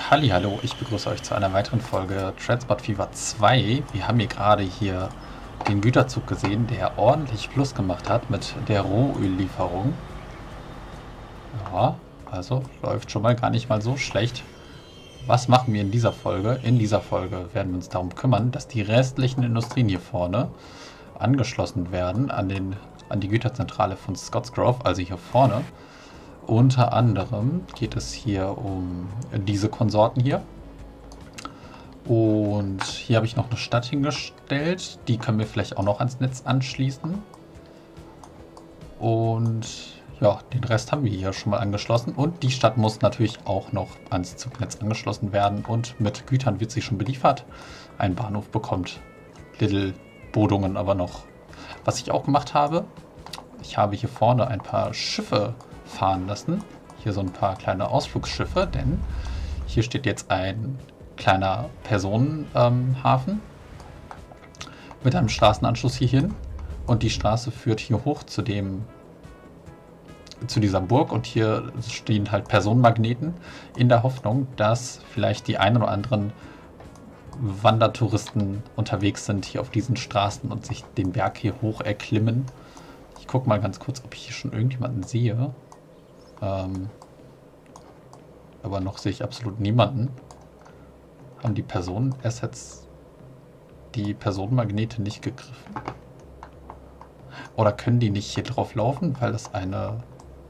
Hallihallo, ich begrüße euch zu einer weiteren Folge Transport Fever 2. Wir haben hier den Güterzug gesehen, der ordentlich Plus gemacht hat mit der Rohöllieferung. Ja, also läuft schon mal gar nicht mal so schlecht. Was machen wir in dieser Folge? In dieser Folge werden wir uns darum kümmern, dass die restlichen Industrien hier vorne angeschlossen werden an die Güterzentrale von Scottsgrove, also hier vorne. Unter anderem geht es hier um diese Konsorten hier. Und hier habe ich noch eine Stadt hingestellt. Die können wir vielleicht auch noch ans Netz anschließen. Und ja, den Rest haben wir hier schon mal angeschlossen. Und die Stadt muss natürlich auch noch ans Zugnetz angeschlossen werden. Und mit Gütern wird sie schon beliefert. Ein Bahnhof bekommt Little Bodungen aber noch. Was ich auch gemacht habe, ich habe hier vorne ein paar Schiffe fahren lassen. Hier so ein paar kleine Ausflugsschiffe, denn hier steht jetzt ein kleiner Personenhafen mit einem Straßenanschluss hierhin. Und die Straße führt hier hoch zu dieser Burg, und hier stehen halt Personenmagneten in der Hoffnung, dass vielleicht die einen oder anderen Wandertouristen unterwegs sind hier auf diesen Straßen und sich den Berg hier hoch erklimmen. Ich gucke mal ganz kurz, ob ich hier schon irgendjemanden sehe. Aber noch sehe ich absolut niemanden. Haben die Personenassets die Personenmagnete nicht gegriffen? Oder können die nicht hier drauf laufen, weil das eine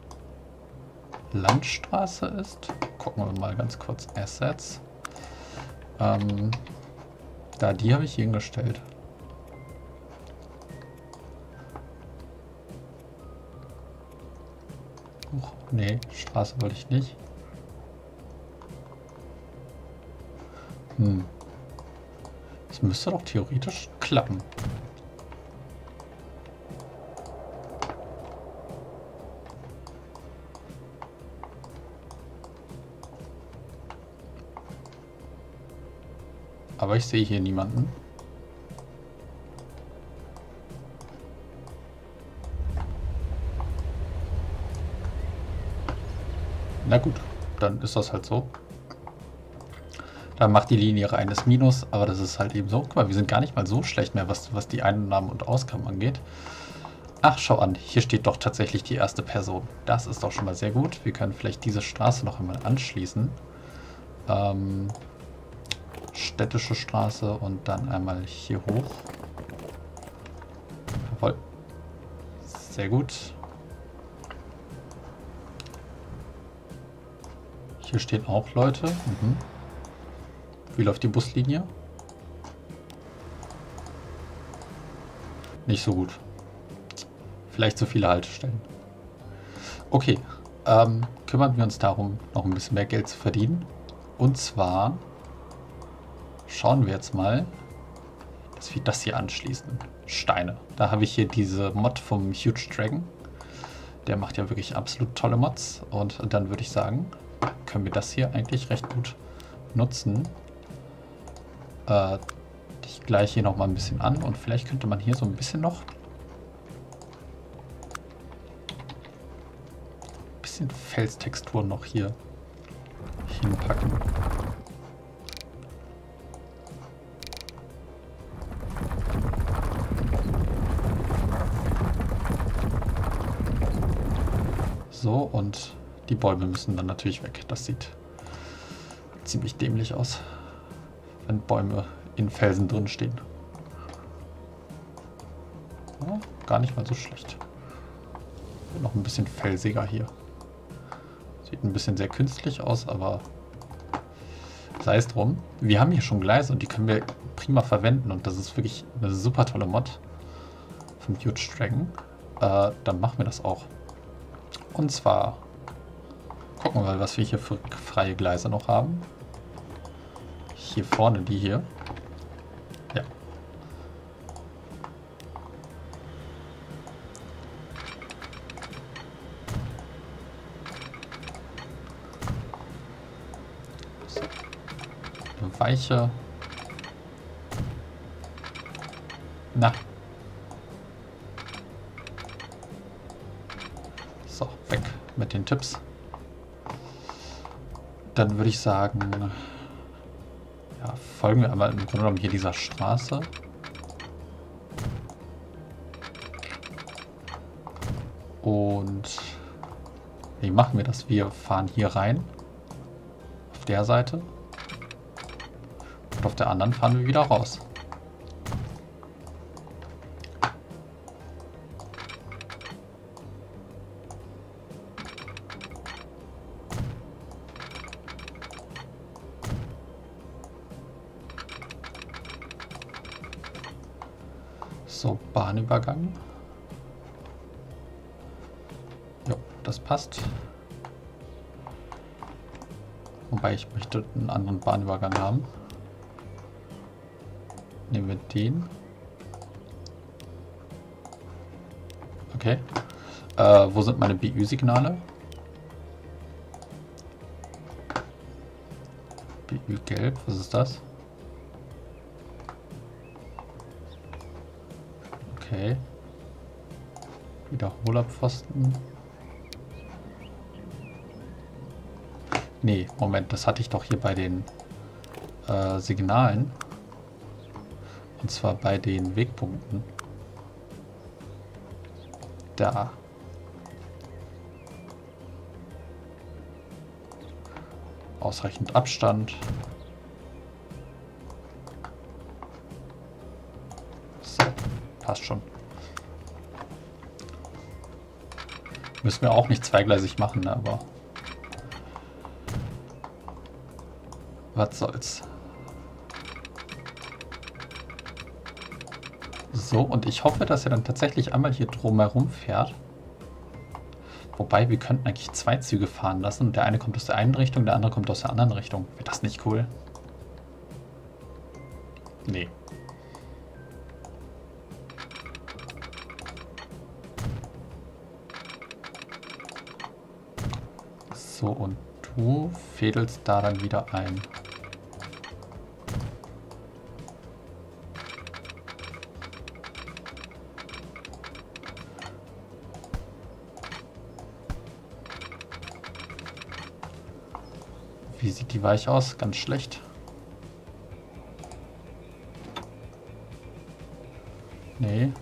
Landstraße ist? Gucken wir mal ganz kurz. Assets. Die habe ich hier hingestellt. Nee, Straße wollte ich nicht. Das müsste doch theoretisch klappen. Aber ich sehe hier niemanden. Na gut, dann ist das halt so. Dann macht die Linie reines Minus, aber das ist halt eben so. Guck mal, wir sind gar nicht mal so schlecht mehr, was die Einnahmen und Ausgaben angeht. Ach, schau an, hier steht doch tatsächlich die erste Person. Das ist doch schon mal sehr gut. Wir können vielleicht diese Straße noch einmal anschließen. Städtische Straße und dann einmal hier hoch. Jawohl. Sehr gut. Hier stehen auch Leute. Wie läuft die Buslinie? Nicht so gut. Vielleicht zu viele Haltestellen. Okay, kümmern wir uns darum, noch ein bisschen mehr Geld zu verdienen. Und zwar schauen wir jetzt mal, dass wir das hier anschließen. Steine. Da habe ich hier diese Mod vom Huge Dragon. Der macht ja wirklich absolut tolle Mods. Und dann würde ich sagen, können wir das hier eigentlich recht gut nutzen. Ich gleiche hier noch mal ein bisschen an, und vielleicht könnte man hier so ein bisschen noch Felstexturen noch hier hinpacken. So, und die Bäume müssen dann natürlich weg. Das sieht ziemlich dämlich aus, wenn Bäume in Felsen drin stehen. Ja, gar nicht mal so schlecht. Noch ein bisschen felsiger hier. Sieht ein bisschen sehr künstlich aus, aber sei es drum. Wir haben hier schon Gleise und die können wir prima verwenden, und das ist wirklich eine super tolle Mod vom Huge Dragon. Dann machen wir das auch. Und zwar gucken wir mal, was wir hier für freie Gleise noch haben. Hier vorne die hier. Ja. So. Eine weiche. Na. So, weg mit den Tipps. Dann würde ich sagen, ja, folgen wir einmal im Grunde genommen hier dieser Straße. Und wie machen wir das? Wir fahren hier rein. Auf der Seite. Und auf der anderen fahren wir wieder raus. So, Bahnübergang. Jo, das passt. Wobei ich möchte einen anderen Bahnübergang haben. Nehmen wir den. Okay. Wo sind meine BÜ-Signale? BÜ gelb, was ist das? Okay. Wiederholerpfosten. Nee, Moment, das hatte ich doch hier bei den Signalen. Und zwar bei den Wegpunkten. Da. Ausreichend Abstand. So, passt schon. Müssen wir auch nicht zweigleisig machen, ne, aber was soll's. So, und ich hoffe, dass er dann tatsächlich einmal hier drumherum fährt. Wobei, wir könnten eigentlich zwei Züge fahren lassen. Der eine kommt aus der einen Richtung, der andere kommt aus der anderen Richtung. Wäre das nicht cool? Nee. So, und du fädelst da dann wieder ein. Wie sieht die Weiche aus? Ganz schlecht. Nee.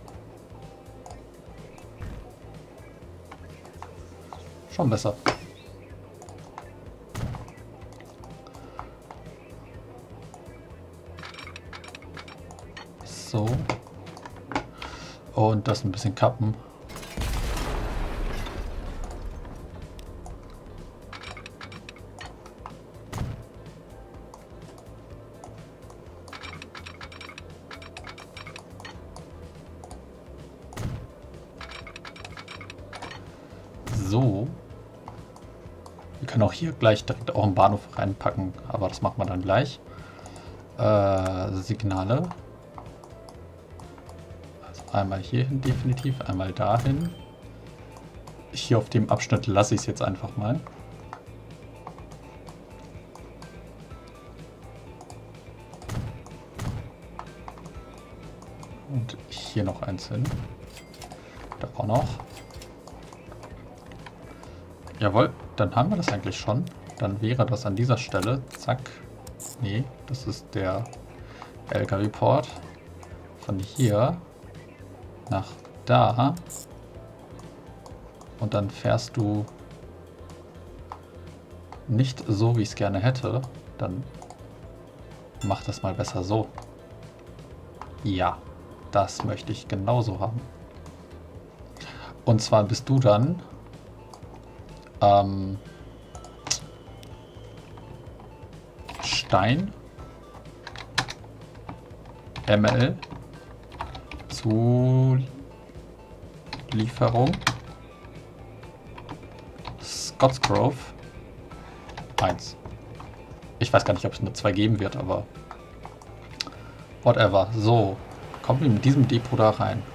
Schon besser. So. Und das ein bisschen kappen. So. Wir können auch hier gleich direkt auch einen Bahnhof reinpacken, aber das machen wir dann gleich. Signale. Also einmal hierhin definitiv, einmal dahin. Hier auf dem Abschnitt lasse ich es jetzt einfach mal. Und hier noch eins hin. Da auch noch. Jawohl, dann haben wir das eigentlich schon. Dann wäre das an dieser Stelle, zack. Nee, das ist der LKW-Port. Von hier nach da. Und dann fährst du nicht so, wie ich es gerne hätte. Dann mach das mal besser so. Ja, das möchte ich genauso haben. Und zwar bist du dann Stein ML Zulieferung Scottsgrove 1. Ich weiß gar nicht, ob es nur 2 geben wird, aber whatever. So, kommen wir mit diesem Depot da rein.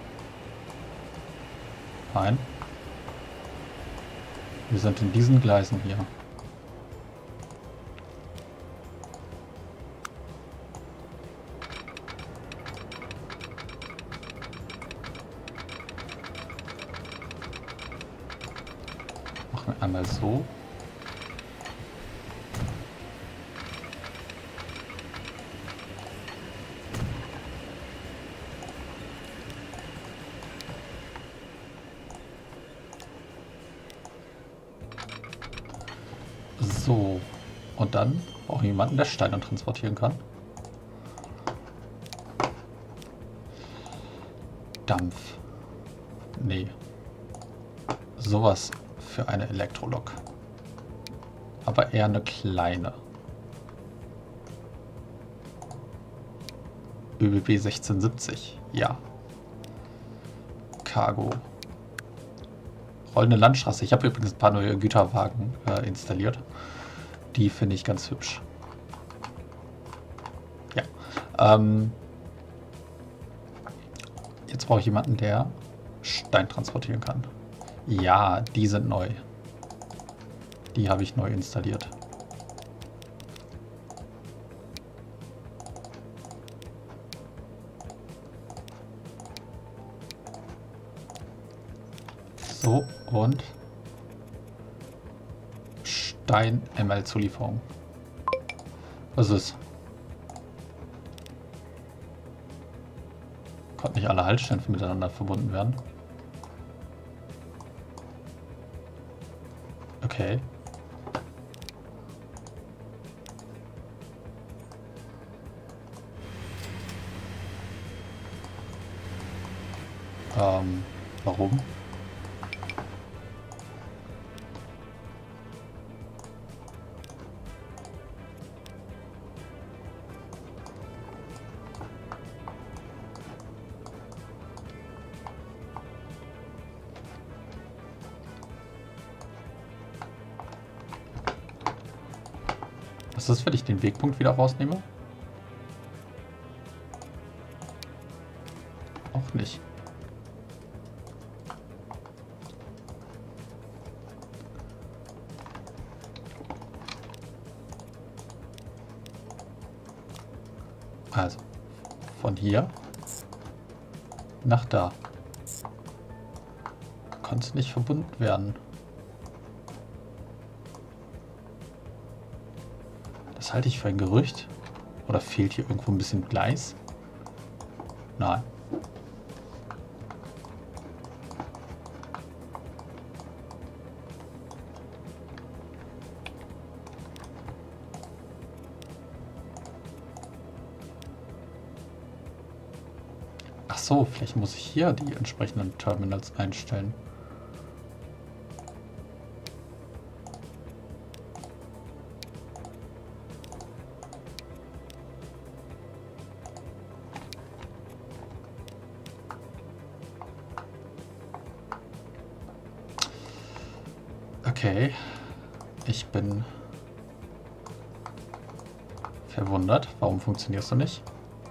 Nein. Wir sind in diesen Gleisen hier. Machen wir einmal so. So, und dann brauchen wir jemanden, der Steine transportieren kann. Dampf. Nee. Sowas für eine Elektrolok. Aber eher eine kleine. ÖBB 1670. Ja. Cargo. Rollende Landstraße. Ich habe übrigens ein paar neue Güterwagen installiert. Die finde ich ganz hübsch. Ja. Jetzt brauche ich jemanden, der Stein transportieren kann. Ja, die sind neu. Die habe ich neu installiert. So, und Stein-ML-Zulieferung. Was ist? Konnten nicht alle Haltestellen miteinander verbunden werden. Okay. Warum? Was ist, wenn ich den Wegpunkt wieder rausnehme? Auch nicht. Also, von hier nach da. Konnte nicht verbunden werden. Das halte ich für ein Gerücht. Oder fehlt hier irgendwo ein bisschen Gleis? Nein. Ach so, vielleicht muss ich hier die entsprechenden Terminals einstellen. Okay, ich bin verwundert. Warum funktionierst du nicht?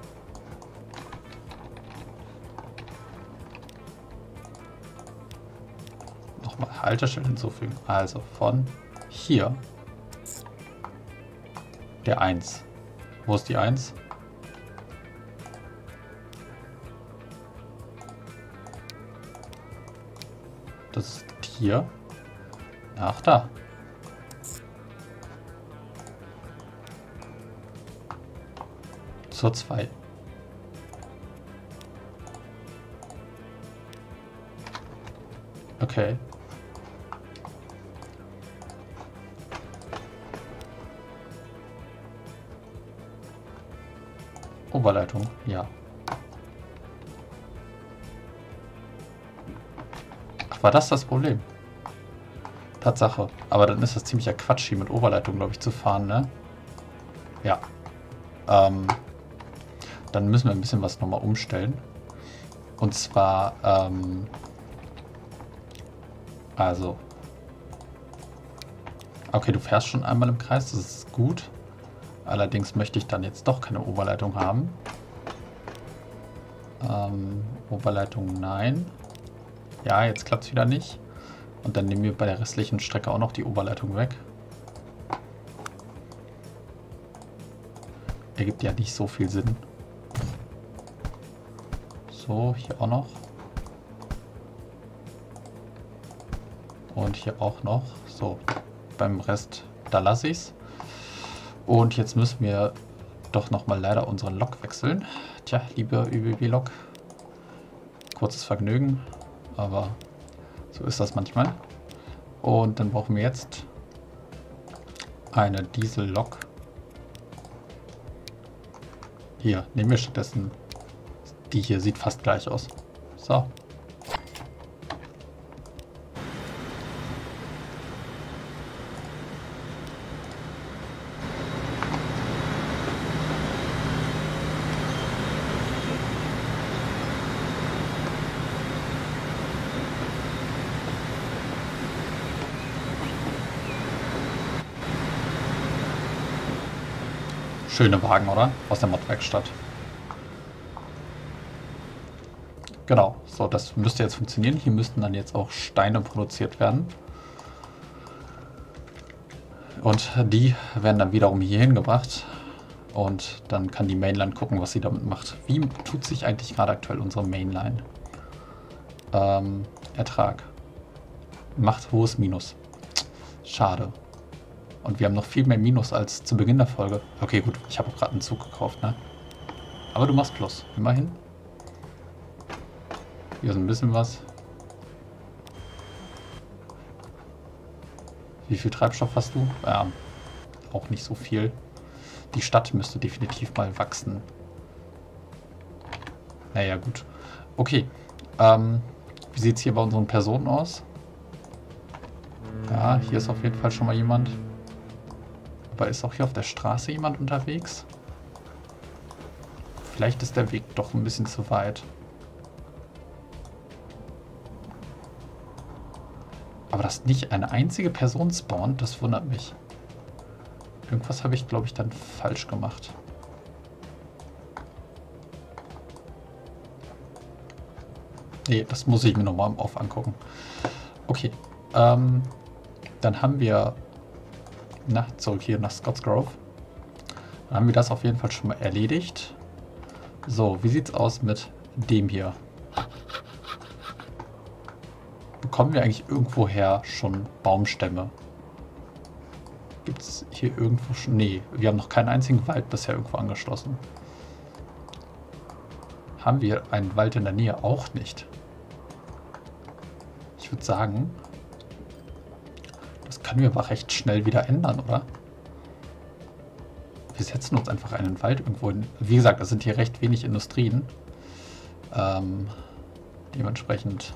Nochmal Haltestellen hinzufügen. Also von hier der 1. Wo ist die 1? Das ist hier. Ach, da. Zur 2. Okay. Oberleitung, ja. Ach, war das Problem? Tatsache. Aber dann ist das ziemlicher Quatsch, hier mit Oberleitung, glaube ich, zu fahren, ne? Ja. Dann müssen wir ein bisschen was nochmal umstellen. Und zwar, also. Okay, du fährst schon einmal im Kreis, das ist gut. Allerdings möchte ich dann jetzt doch keine Oberleitung haben. Oberleitung nein. Ja, jetzt klappt es wieder nicht. Und dann nehmen wir bei der restlichen Strecke auch noch die Oberleitung weg. Ergibt ja nicht so viel Sinn. So, hier auch noch. Und hier auch noch. So, beim Rest, da lasse ich es. Und jetzt müssen wir doch nochmal leider unseren Lok wechseln. Tja, liebe ÖBB-Lok. Kurzes Vergnügen, aber so ist das manchmal. Und dann brauchen wir jetzt eine Diesellok. Hier, nehmen wir stattdessen die hier, sieht fast gleich aus. So. Schöne Wagen, oder? Aus der Mod-Werkstatt. Genau, so, das müsste jetzt funktionieren. Hier müssten dann jetzt auch Steine produziert werden. Und die werden dann wiederum hier hingebracht. Und dann kann die Mainline gucken, was sie damit macht. Wie tut sich eigentlich gerade aktuell unsere Mainline? Ertrag. Macht hohes Minus. Schade. Und wir haben noch viel mehr Minus als zu Beginn der Folge. Okay, gut, ich habe auch gerade einen Zug gekauft, ne? Aber du machst Plus, immerhin. Hier ist ein bisschen was. Wie viel Treibstoff hast du? Ja, auch nicht so viel. Die Stadt müsste definitiv mal wachsen. Naja, gut. Okay. Wie sieht es hier bei unseren Personen aus? Ja, hier ist auf jeden Fall schon mal jemand. Aber ist auch hier auf der Straße jemand unterwegs? Vielleicht ist der Weg doch ein bisschen zu weit. Aber dass nicht eine einzige Person spawnt, das wundert mich. Irgendwas habe ich, glaube ich, dann falsch gemacht. Nee, das muss ich mir nochmal im Off angucken. Okay. Dann haben wir zurück hier nach Scottsgrove. Dann haben wir das auf jeden Fall schon mal erledigt. So, wie sieht's aus mit dem hier? Bekommen wir eigentlich irgendwoher schon Baumstämme? Gibt es hier irgendwo schon? Nee, wir haben noch keinen einzigen Wald bisher irgendwo angeschlossen. Haben wir einen Wald in der Nähe? Auch nicht. Ich würde sagen, das können wir aber recht schnell wieder ändern, oder? Wir setzen uns einfach einen Wald irgendwo hin. Wie gesagt, es sind hier recht wenig Industrien. Dementsprechend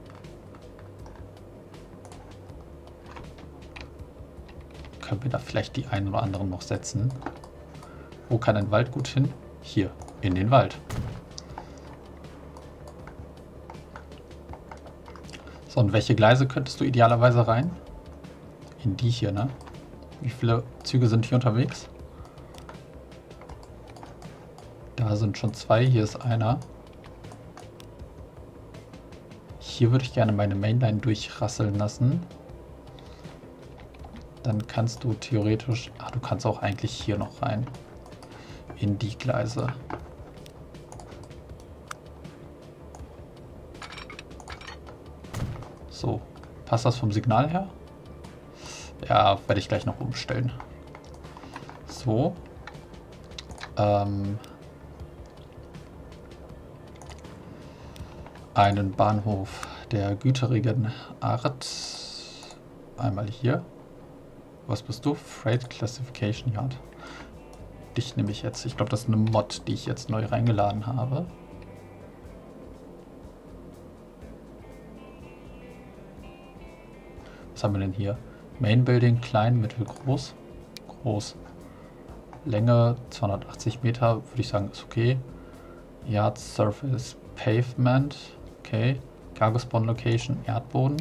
können wir da vielleicht die einen oder anderen noch setzen. Wo kann ein Wald gut hin? Hier, in den Wald. So, und welche Gleise könntest du idealerweise rein? In die hier, ne? Wie viele Züge sind hier unterwegs? Da sind schon 2, hier ist einer. Hier würde ich gerne meine Mainline durchrasseln lassen. Dann kannst du theoretisch... Ah, du kannst auch eigentlich hier noch rein. In die Gleise. So, passt das vom Signal her? Ja, werde ich gleich noch umstellen. So. Einen Bahnhof der güterigen Art. Einmal hier. Was bist du? Freight Classification Yard. Dich nehme ich jetzt. Ich glaube, das ist eine Mod, die ich jetzt neu reingeladen habe. Was haben wir denn hier? Main Building, klein, mittel, groß. Groß. Länge 280 Meter, würde ich sagen, ist okay. Yard Surface Pavement. Okay. Cargo Spawn Location, Erdboden.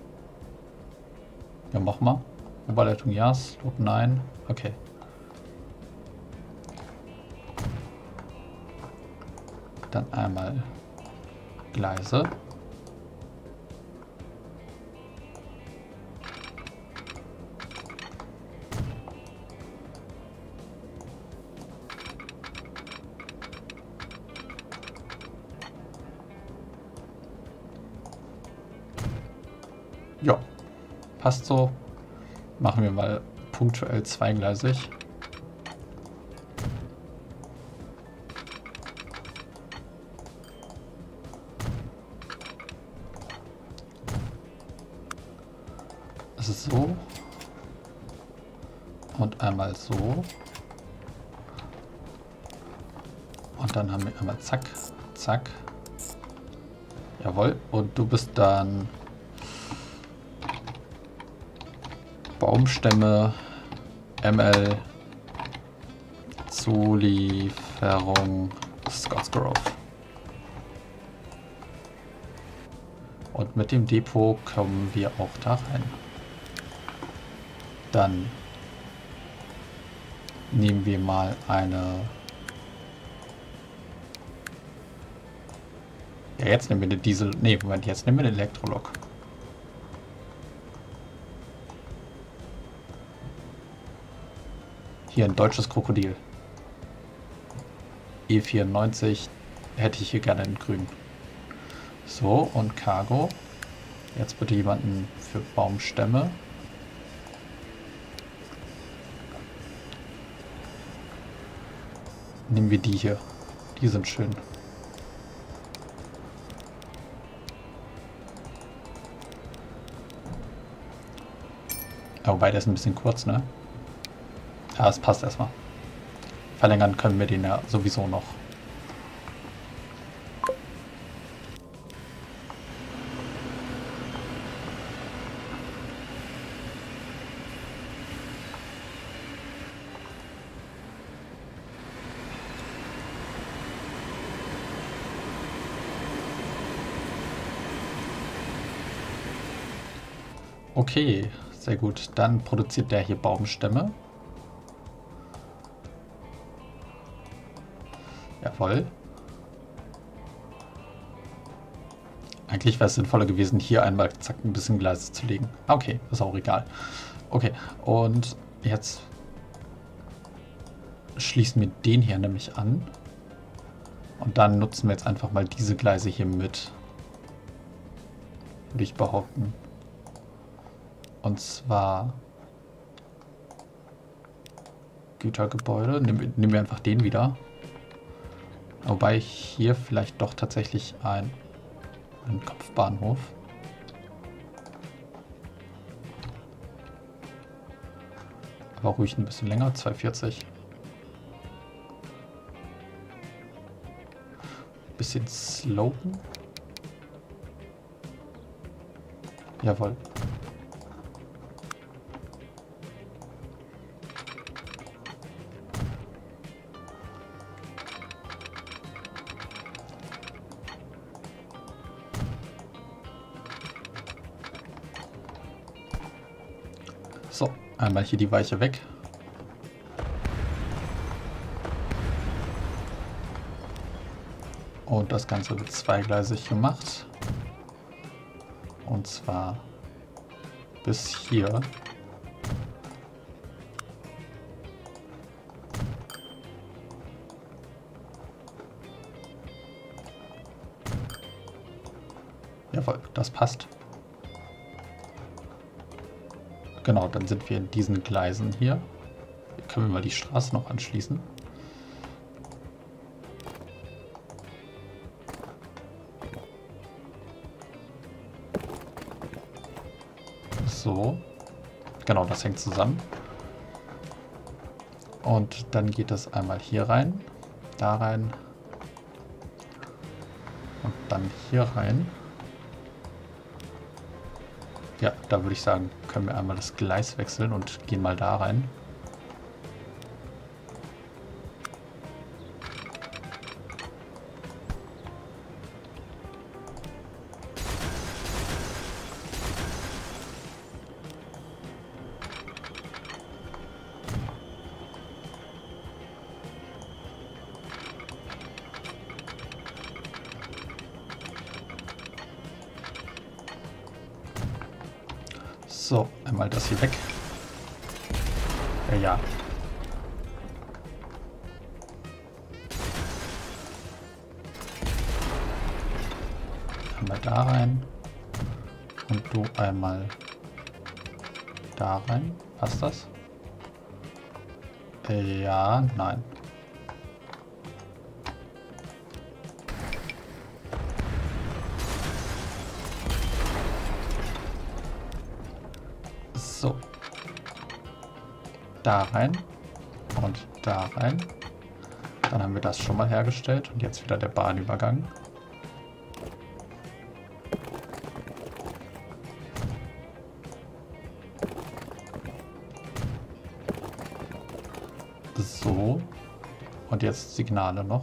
Ja, mach mal. Oberleitung ja, Slot nein. Okay. Dann einmal Gleise. Ja, passt so. Machen wir mal punktuell zweigleisig. Es ist so. Und einmal so. Und dann haben wir einmal zack, zack. Jawohl. Und du bist dann Baumstämme ML Zulieferung Scottsgrove. Und mit dem Depot kommen wir auch da rein. Dann nehmen wir mal eine... Ja, jetzt nehmen wir eine Diesel... Ne, Moment, jetzt nehmen wir eine Elektrolok. Hier ein deutsches Krokodil. E94 hätte ich hier gerne in grün. So, und Cargo. Jetzt bitte jemanden für Baumstämme. Nehmen wir die hier. Die sind schön. Wobei, der ist ein bisschen kurz, ne? Ja, es passt erstmal. Verlängern können wir den ja sowieso noch. Okay, sehr gut. Dann produziert der hier Baumstämme. Jawohl. Eigentlich wäre es sinnvoller gewesen, hier einmal zack ein bisschen Gleise zu legen. Okay, ist auch egal. Okay, und jetzt schließen wir den hier nämlich an. Und dann nutzen wir jetzt einfach mal diese Gleise hier mit. Würde ich behaupten. Und zwar Gütergebäude. Nehmen wir einfach den wieder. Wobei hier vielleicht doch tatsächlich ein Kopfbahnhof. Aber ruhig ein bisschen länger, 240. Bisschen slowen. Jawohl. So, einmal hier die Weiche weg. Und das Ganze wird zweigleisig gemacht. Und zwar bis hier. Jawohl, das passt. Genau, dann sind wir in diesen Gleisen hier. Hier können wir mal die Straße noch anschließen. So. Genau, das hängt zusammen. Und dann geht es einmal hier rein, da rein und dann hier rein. Ja, da würde ich sagen, können wir einmal das Gleis wechseln und gehen mal da rein. So, einmal das hier weg. Ja. Einmal da rein. Und du einmal da rein. Passt das? Ja, nein. So. da rein und da rein. Dann haben wir das schon mal hergestellt und jetzt wieder der Bahnübergang. So. Und jetzt Signale noch.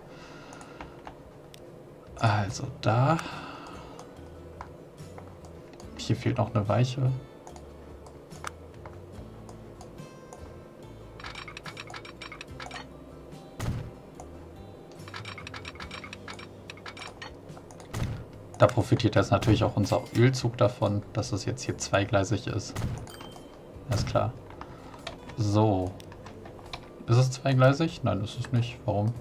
Also da. Hier fehlt noch eine Weiche. Da profitiert jetzt natürlich auch unser Ölzug davon, dass es jetzt hier zweigleisig ist. Alles klar. So. Ist es zweigleisig? Nein, ist es nicht. Warum?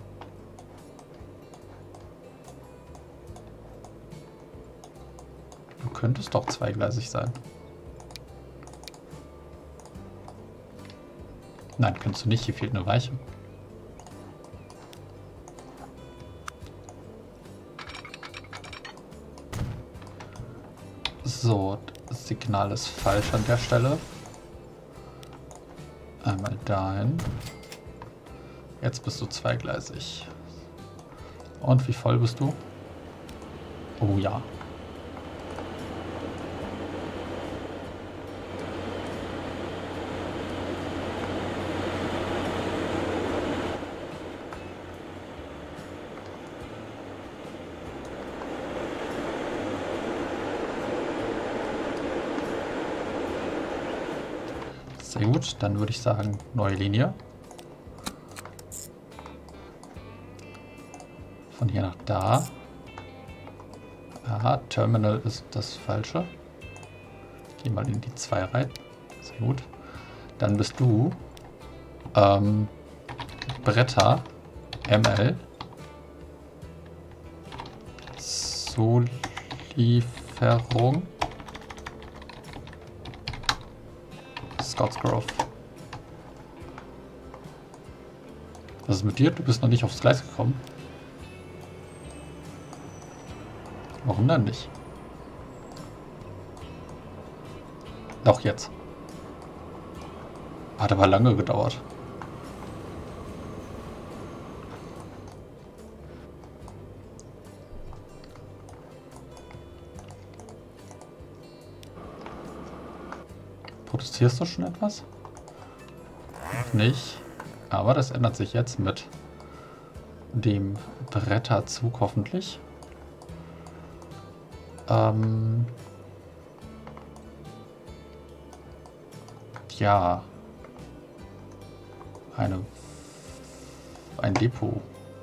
Du könntest doch zweigleisig sein. Nein, kannst du nicht. Hier fehlt eine Weiche. So, das Signal ist falsch an der Stelle. Einmal dahin. Jetzt bist du zweigleisig. Und wie voll bist du? Oh ja. Sehr gut, dann würde ich sagen, neue Linie. Von hier nach da. Aha, Terminal ist das falsche. Geh mal in die 2 rein. Sehr gut. Dann bist du Bretter ML Zulieferung Scottsgrove. Was ist mit dir? Du bist noch nicht aufs Gleis gekommen. Warum dann nicht? Doch jetzt. Hat aber lange gedauert. Protestierst du schon etwas? Nicht. Aber das ändert sich jetzt mit dem Bretterzug hoffentlich. Ja. Ein Depot.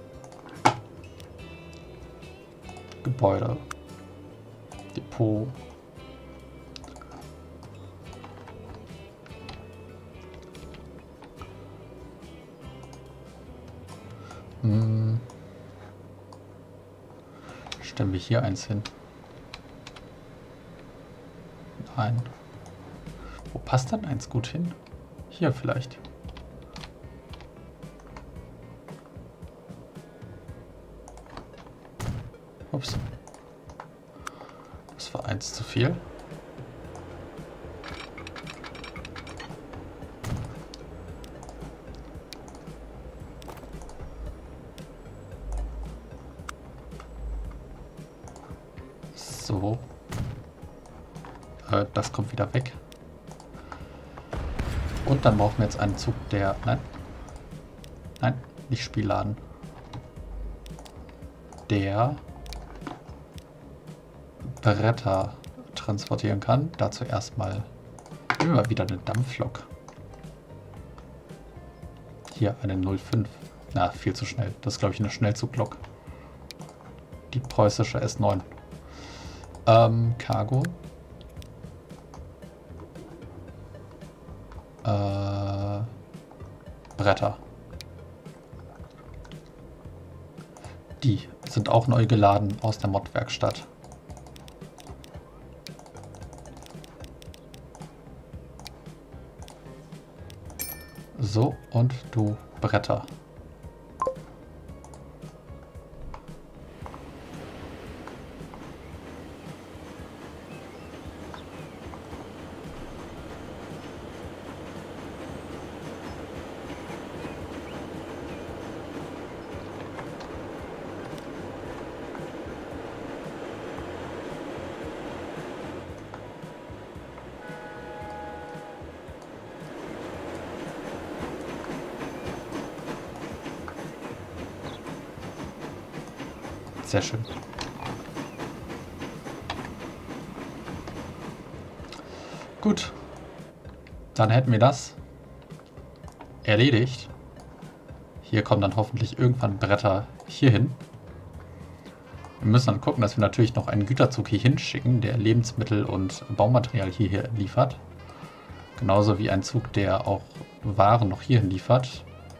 Gebäude. Depot. Stellen wir hier eins hin. Nein. Wo passt dann eins gut hin? Hier vielleicht. Ups. Das war eins zu viel. So. Das kommt wieder weg. Und dann brauchen wir jetzt einen Zug, der... Nein. Nein, nicht Spielladen. Der Bretter transportieren kann. Dazu erstmal immer wieder eine Dampflok. Hier eine 05. Na, viel zu schnell. Das ist, glaube ich, eine Schnellzuglok. Die preußische S9. Cargo. Bretter. Die sind auch neu geladen aus der Mod-Werkstatt. So, und du Bretter. Sehr schön. Gut. Dann hätten wir das erledigt. Hier kommen dann hoffentlich irgendwann Bretter hier hin. Wir müssen dann gucken, dass wir natürlich noch einen Güterzug hier hinschicken, der Lebensmittel und Baumaterial hierher liefert. Genauso wie ein Zug, der auch Waren noch hierhin liefert.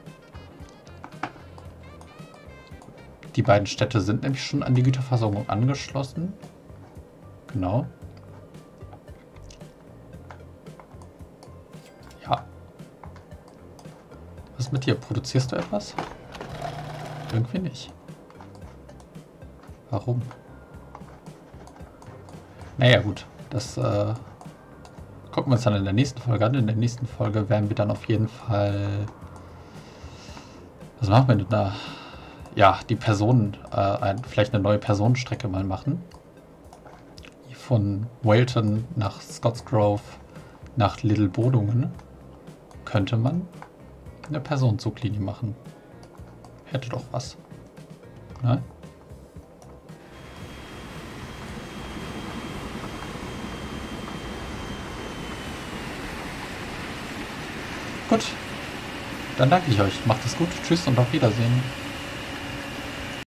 Die beiden Städte sind nämlich schon an die Güterversorgung angeschlossen. Genau. Ja. Was ist mit dir? Produzierst du etwas? Irgendwie nicht. Warum? Naja gut, das gucken wir uns dann in der nächsten Folge an. In der nächsten Folge werden wir dann auf jeden Fall... Was machen wir denn da? Ja, die Personen, vielleicht eine neue Personenstrecke mal machen. Von Walton nach Scottsgrove nach Little Bodungen könnte man eine Personenzuglinie machen. Hätte doch was. Ne? Gut, dann danke ich euch. Macht es gut. Tschüss und auf Wiedersehen.